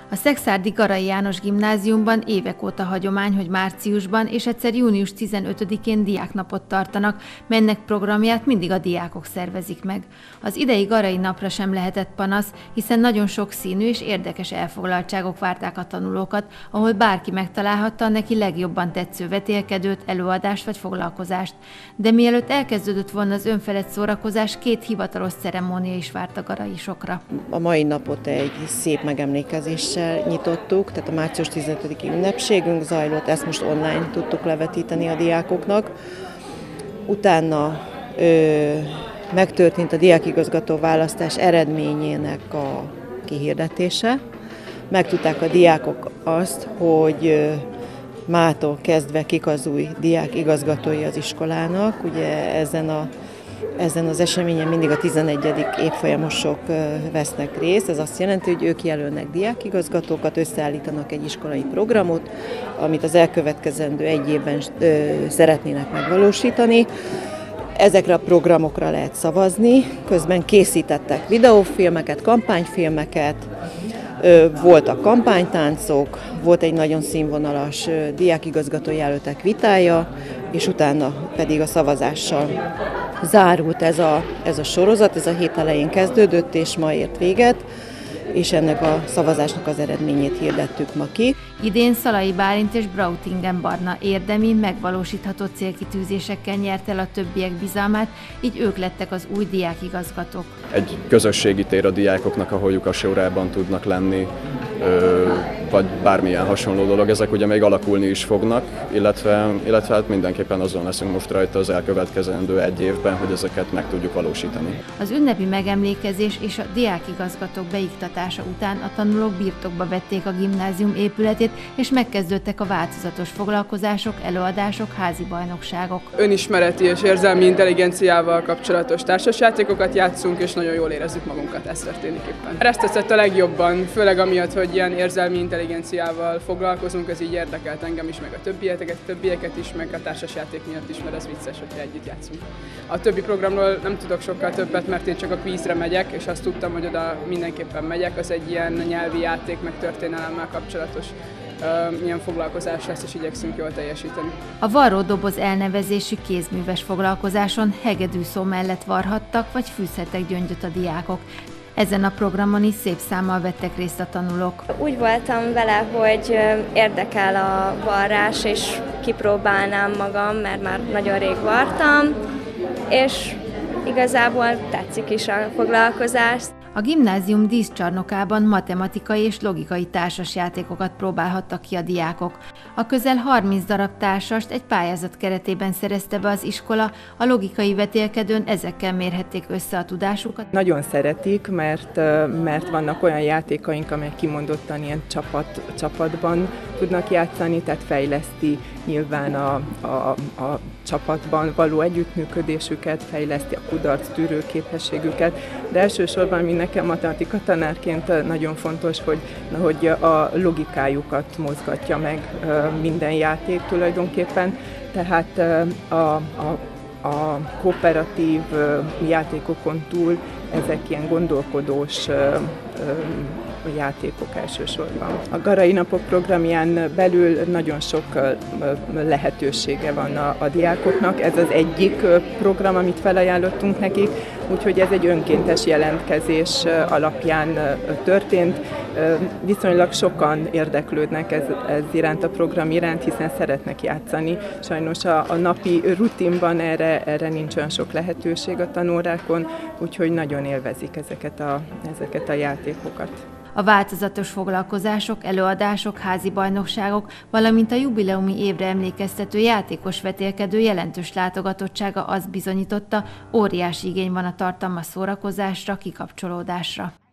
A Szekszárdi Garai János Gimnáziumban évek óta hagyomány, hogy márciusban és egyszer június 15-én diáknapot tartanak, melynek programját mindig a diákok szervezik meg. Az idei Garai napra sem lehetett panasz, hiszen nagyon sokszínű és érdekes elfoglaltságok várták a tanulókat, ahol bárki megtalálhatta a neki legjobban tetsző vetélkedőt, előadást vagy foglalkozást. De mielőtt elkezdődött volna az önfelett szórakozás, két hivatalos ceremónia is várt a garaisokra. A mai napot egy szép megemlékezéssel nyitottuk, tehát a március 15-i ünnepségünk zajlott, ezt most online tudtuk levetíteni a diákoknak. Utána megtörtént a diákigazgató választás eredményének a kihirdetése. Megtudták a diákok azt, hogy mától kezdve kik az új diákigazgatói az iskolának. Ugye ezen az eseményen mindig a 11. évfolyamosok vesznek részt. Ez azt jelenti, hogy ők jelölnek diákigazgatókat, összeállítanak egy iskolai programot, amit az elkövetkezendő egy évben szeretnének megvalósítani. Ezekre a programokra lehet szavazni, közben készítettek videófilmeket, kampányfilmeket, voltak kampánytáncok, volt egy nagyon színvonalas diákigazgató jelöltek vitája, és utána pedig a szavazással zárult ez a sorozat, ez a hét elején kezdődött, és ma ért véget, és ennek a szavazásnak az eredményét hirdettük ma ki. Idén Szalai Bálint és Brautingen Barna érdemi, megvalósítható célkitűzésekkel nyerte el a többiek bizalmát, így ők lettek az új diákigazgatók. Egy közösségi tér a diákoknak, ahol lyukasórában tudnak lenni, vagy bármilyen hasonló dolog. Ezek ugye még alakulni is fognak, illetve hát mindenképpen azon leszünk most rajta az elkövetkezendő egy évben, hogy ezeket meg tudjuk valósítani. Az ünnepi megemlékezés és a diákigazgatók beiktatása után a tanulók birtokba vették a gimnázium épületét, és megkezdődtek a változatos foglalkozások, előadások, házi bajnokságok. Önismereti és érzelmi intelligenciával kapcsolatos társasjátékokat játszunk, és nagyon jól érezzük magunkat, ez történik éppen. Ezt tetszett a legjobban, főleg amiatt, hogy ilyen érzelmi intelligenciával foglalkozunk, ez így érdekelt engem is, meg a többieket is, meg a társasjáték miatt is, mert ez vicces, hogyha együtt játszunk. A többi programról nem tudok sokkal többet, mert én csak a kvízre megyek, és azt tudtam, hogy oda mindenképpen megyek, az egy ilyen nyelvi játék, meg történelemmel kapcsolatos ilyen foglalkozás lesz, és igyekszünk jól teljesíteni. A varródoboz elnevezésű kézműves foglalkozáson hegedűszó mellett varhattak, vagy fűzhettek gyöngyöt a diákok. Ezen a programon is szép számmal vettek részt a tanulók. Úgy voltam vele, hogy érdekel a varrás, és kipróbálnám magam, mert már nagyon rég vartam, és igazából tetszik is a foglalkozás. A gimnázium díszcsarnokában matematikai és logikai társasjátékokat próbálhattak ki a diákok. A közel 30 darab társast egy pályázat keretében szerezte be az iskola, a logikai vetélkedőn ezekkel mérhették össze a tudásukat. Nagyon szeretik, mert vannak olyan játékaink, amelyek kimondottan ilyen csapatban tudnak játszani, tehát fejleszti nyilván a csapatban való együttműködésüket, fejleszti a kudarctűrő képességüket, de elsősorban nekem matematika tanárként nagyon fontos, hogy a logikájukat mozgatja meg minden játék tulajdonképpen, tehát a kooperatív játékokon túl ezek ilyen gondolkodós játékok elsősorban. A Garai Napok programján belül nagyon sok lehetősége van a diákoknak. Ez az egyik program, amit felajánlottunk nekik, úgyhogy ez egy önkéntes jelentkezés alapján történt. Viszonylag sokan érdeklődnek ez iránt a program iránt, hiszen szeretnek játszani. Sajnos a napi rutinban erre nincs olyan sok lehetőség a tanórákon, úgyhogy nagyon élvezik ezeket a játékokat. A változatos foglalkozások, előadások, házi bajnokságok, valamint a jubileumi évre emlékeztető játékos vetélkedő jelentős látogatottsága azt bizonyította, óriási igény van a tartalmas szórakozásra, kikapcsolódásra.